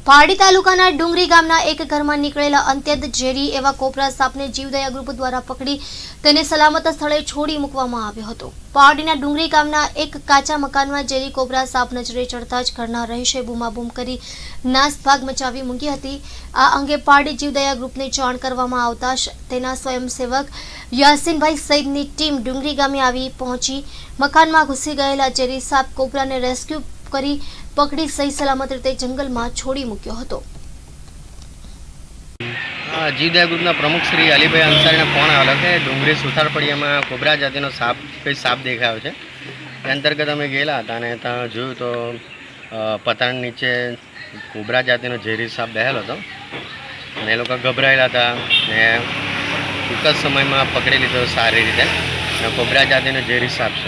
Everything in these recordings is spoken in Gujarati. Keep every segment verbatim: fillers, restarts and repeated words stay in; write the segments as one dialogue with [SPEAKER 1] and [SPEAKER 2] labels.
[SPEAKER 1] પારડી તાલુકાના ડુંગરી ગામના એક ઘરમાં નીકળેલા અત્યંત ઝેરી એવા કોબરા સાપને જીવદયા ગ્રુપ દ્વારા પકડી તેને સલામત સ્થળે છોડી મૂકવામાં આવ્યો હતો। પારડીના ડુંગરી ગામના એક કાચા મકાનમાં ઝેરી કોબરા સાપ નજરે ચડતા જ ઘરના રહીશોએ બૂમાબૂમ કરી નાસભાગ મચાવી મૂકી હતી। આ અંગે પારડી જીવદયા ગ્રુપને જાણ કરવામાં આવતા જ તેના સ્વયંસેવક યાસીનભાઈ સહિતની ટીમ ડુંગરી ગામે આવી પહોંચી મકાનમાં ઘૂસી ગયેલા ઝેરી સાપ કોબરાને રેસ્ક્યુ કરી પકડી સહી સલામત રીતે જંગલમાં છોડી મૂક્યો હતો।
[SPEAKER 2] જીવદયા ગ્રુપના પ્રમુખ શ્રી અલીભાઈ અંસારીને ફોન આવેલો કે ડુંગરી સુથારપડીયામાં કોબરા જાતિનો સાપ કંઈ સાપ દેખાયો છે। એ અંતર્ગત અમે ગયેલા હતા અને ત્યાં જોયું તો પતંગ નીચે કોબરા જાતિનો ઝેરી સાપ બેહેલો હતો અને એ લોકો ગભરાયેલા હતા ને ટૂંક જ સમયમાં પકડી લીધો સારી રીતે। કોબરા જાતિનો ઝેરી સાપ છે।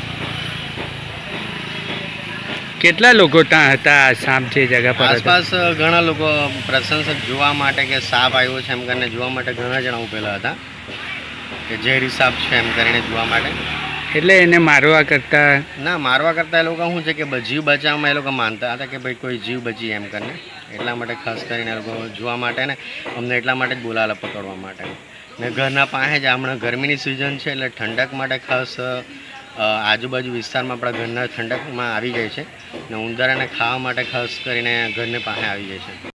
[SPEAKER 3] કેટલા લોકો ત્યાં હતા સાપ જે જગ્યા પર
[SPEAKER 2] આસપાસ ઘણા લોકો પ્રશંસક જોવા માટે કે સાપ આવ્યો છે એમ કરીને જોવા માટે ઘણા જણા ઉભેલા હતા કે ઝેરી સાપ છે એમ કરીને જોવા માટે।
[SPEAKER 3] એટલે એને મારવા કરતા
[SPEAKER 2] ના મારવા કરતા એ લોકો શું છે કે જીવ બચાવવામાં એ લોકો માનતા હતા કે ભાઈ કોઈ જીવ બચી એમ કરીને એટલા માટે ખાસ કરીને એ લોકો જોવા માટે ને અમને એટલા માટે જ બોલાવેલા પકડવા માટે ને ઘરના પાસે જ હમણાં ગરમીની સિઝન છે એટલે ઠંડક માટે ખાસ આજુબાજુ વિસ્તારમાં આપણા ઘરના ઠંડકમાં આવી જાય છે ને ઉંદરાને ખાવા માટે ખાસ કરીને ઘરની પાસે આવી જાય છે।